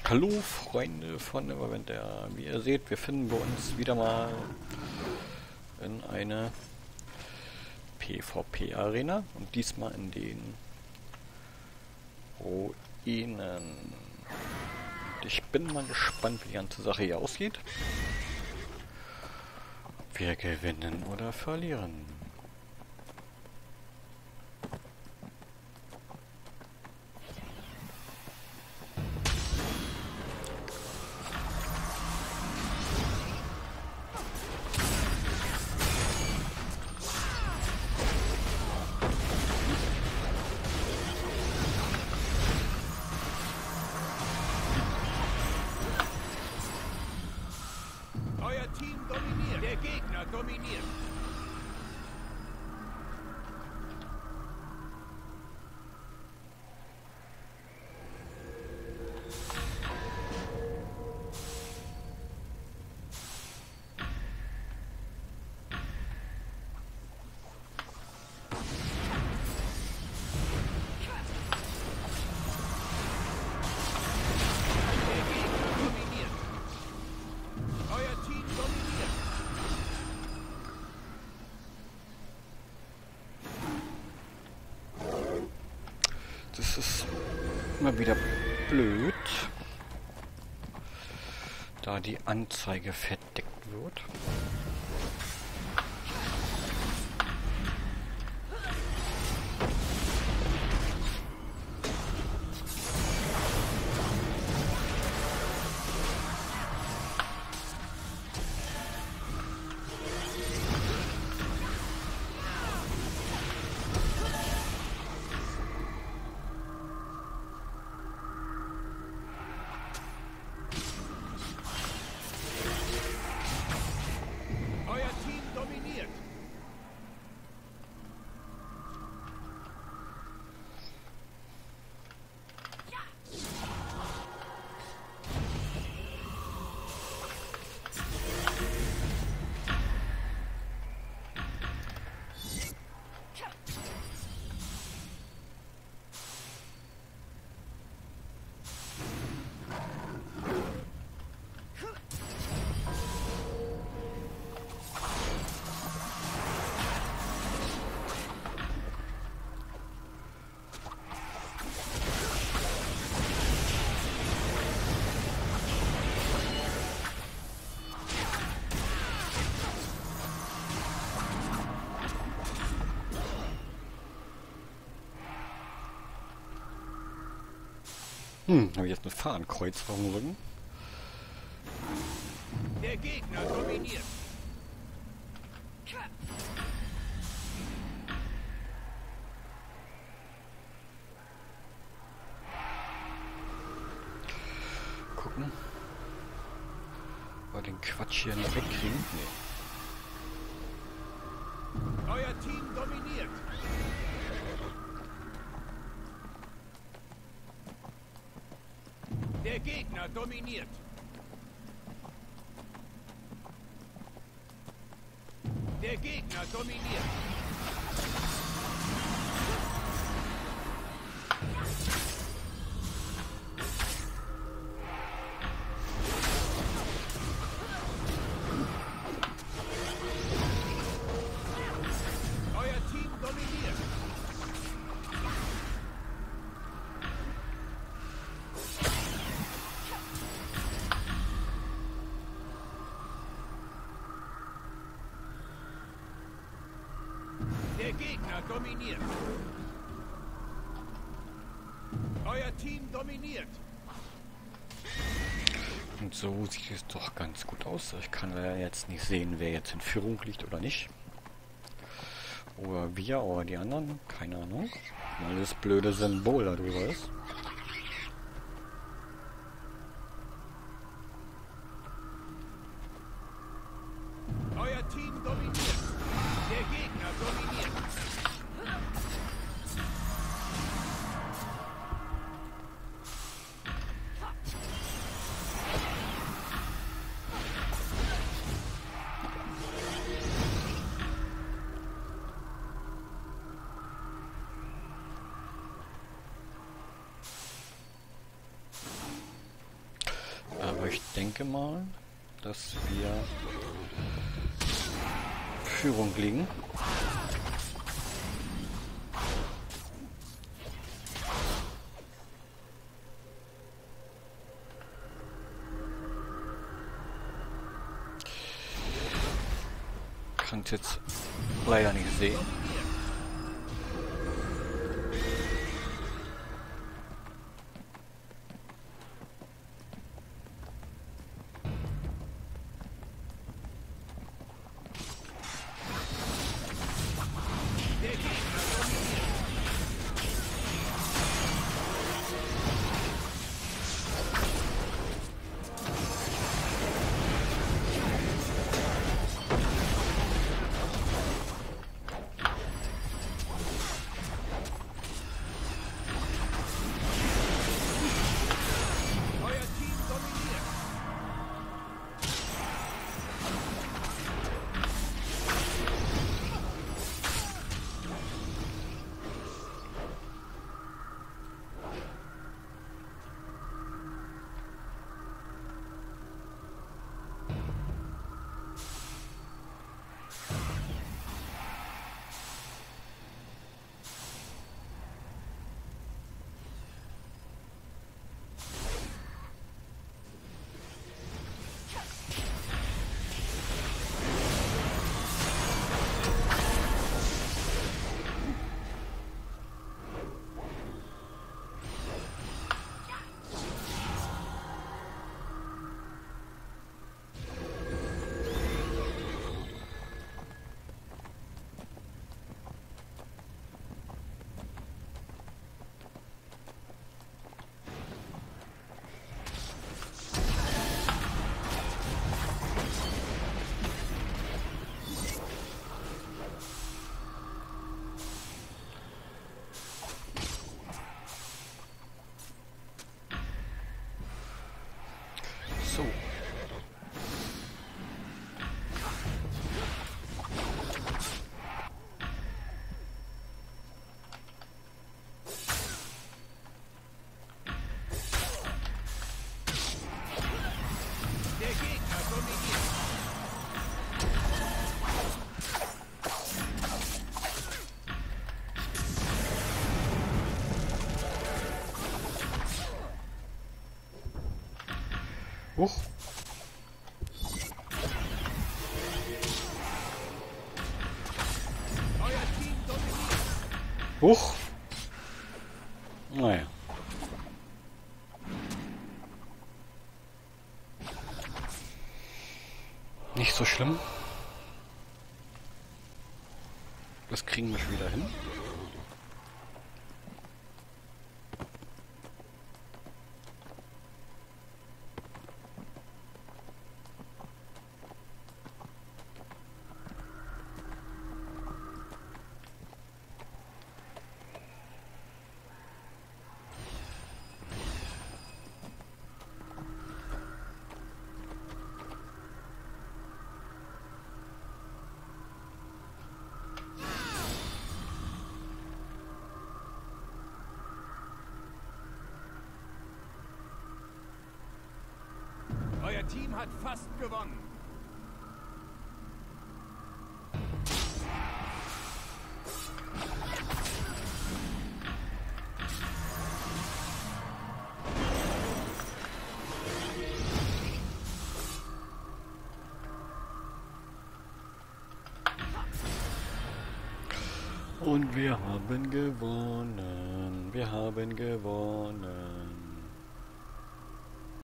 Hallo Freunde von Neverwinter. Wie ihr seht, wir finden wir uns wieder mal in eine PvP-Arena und diesmal in den Ruinen. Ich bin mal gespannt, wie die ganze Sache hier aussieht. Ob wir gewinnen oder verlieren. Euer Team dominiert. Der Gegner dominiert. Der Gegner dominiert. Euer Team dominiert. Das ist immer wieder blöd, da die Anzeige verdeckt wird. Euer Team dominiert. Habe ich jetzt eine Fahnenkreuzung drin? Der Gegner dominiert. Gucken. Ob wir den Quatsch hier noch wegkriegen. Nee. Euer Team dominiert. Der Gegner dominiert. Der Gegner dominiert. Euer Team dominiert. Der Gegner dominiert. Euer Team dominiert. Und so sieht es doch ganz gut aus. Ich kann leider jetzt nicht sehen, wer jetzt in Führung liegt oder nicht. Oder wir oder die anderen. Keine Ahnung. Weil das blöde Symbol da drüber ist. Euer Team dominiert. Der Gegner dominiert. denke mal, dass wir Führung liegen. Kann es jetzt leider nicht sehen. So. Der Gegner dominiert. Huch. Euer Team dominiert. Huch. Naja. Nicht so schlimm. Das kriegen wir schon wieder hin. Euer Team hat fast gewonnen. Und wir haben gewonnen. Wir haben gewonnen.